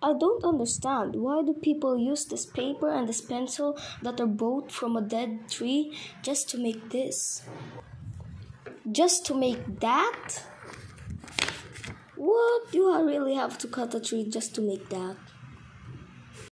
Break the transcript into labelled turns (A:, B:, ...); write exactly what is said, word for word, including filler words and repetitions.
A: I don't understand. Why do people use this paper and this pencil that are both from a dead tree just to make this? Just to make that? What? Do I really have to cut a tree just to make that?